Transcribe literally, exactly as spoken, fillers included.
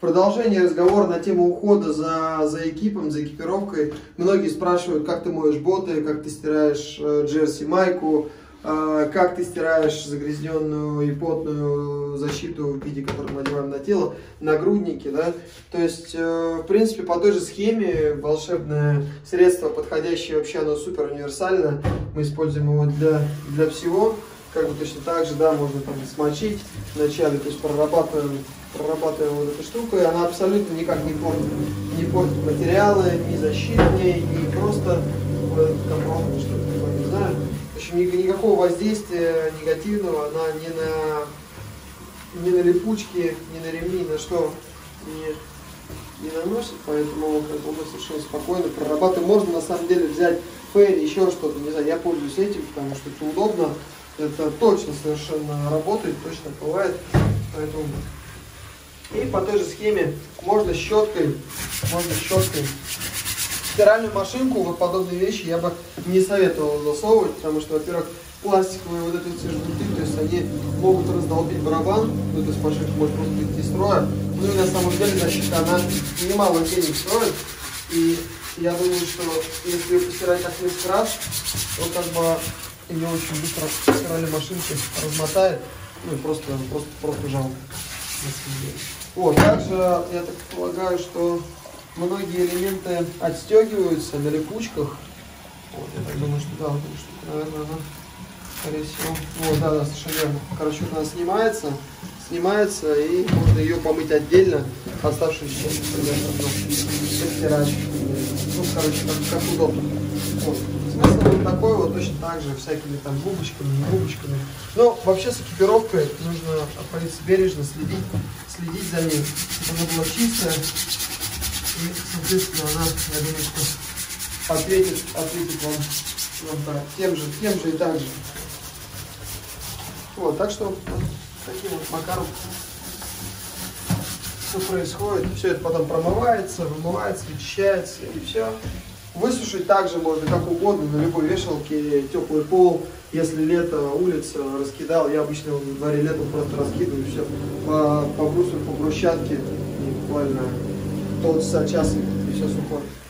Продолжение разговора на тему ухода за, за экипом, за экипировкой. Многие спрашивают, как ты моешь боты, как ты стираешь э, джерси майку, э, как ты стираешь загрязненную и потную защиту в виде, которую мы надеваем на тело, нагрудники, да. То есть, э, в принципе, по той же схеме волшебное средство, подходящее вообще, оно супер универсально. Мы используем его для, для всего. Как бы точно так же, да, можно там смочить вначале, то есть прорабатываем, прорабатываем вот эту штуку, и она абсолютно никак не портит, не портит материалы, ни защитные, ни просто вот этот компром, что-то такое, не знаю. В общем, никакого воздействия негативного она ни на, ни на липучки, ни на ремни, ни на что не, не наносит, поэтому как бы, мы совершенно спокойно прорабатываем. Можно на самом деле взять фейри, еще что-то, не знаю, я пользуюсь этим, потому что это удобно. Это точно совершенно работает, точно бывает. Поэтому... И по той же схеме можно щеткой, можно щеткой. Стиральную машинку, вот подобные вещи я бы не советовал засовывать, потому что, во-первых, пластиковые вот эти вот все жгуты, то есть они могут раздолбить барабан, ну, то есть машинка может просто выйти из строя. Ну и на самом деле защита, она немало денег стоит. И я думаю, что если постирать так несколько раз, то как бы ее очень быстро стиральной машинки размотает, ну и просто, просто, просто жалко. Вот, также я так полагаю, что многие элементы отстегиваются на липучках. Вот, я так думаю, что да, вот эта штука, наверное, она, скорее всего. Вот, да, да, совершенно верно. Короче, вот она снимается, снимается, и можно ее помыть отдельно, оставшуюся часть, постирать. Ну, короче, как, как удобно. Вот. Смысл вот такой вот, точно так же, всякими там губочками, не губочками. Но вообще с экипировкой нужно обходиться бережно, следить, следить за ней, чтобы она была чистая. И, соответственно, она, я думаю, что ответит, ответит вам, вам да, тем же, тем же и так же. Вот, так что вот, таким вот макаром все происходит. Все это потом промывается, вымывается, вычищается и все. Высушить также можно как угодно, на любой вешалке, теплый пол. Если лето, улица, раскидал, я обычно во дворе летом просто раскидываю все по, по брусу, по брусчатке, и буквально полчаса, час, и все сухое.